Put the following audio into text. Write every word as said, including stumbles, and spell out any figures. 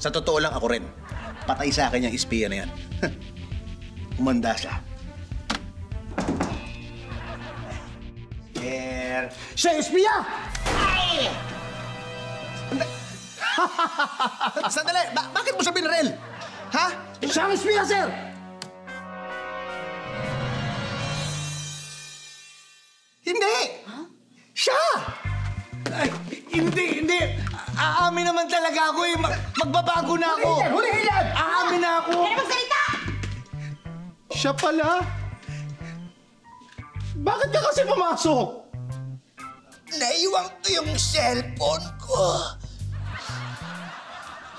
Sa totoo lang ako rin. Patay sa akin yung espiya na yan. Umanda siya. Sir! Siya, espiya! Ay! Sandali! Ba bakit mo siya binaril? Ha? Siya ang espiya, sir! Hindi! Huh? Siya! Ay, hindi, hindi. Aamin naman talaga ako eh. Mag magbabago na ako. Hulihin yan! Hulihin yan! Aamin na ako. Kaya magsalita! Siya pala? Bakit ka kasi pumasok? Naiwan ko yung cellphone ko.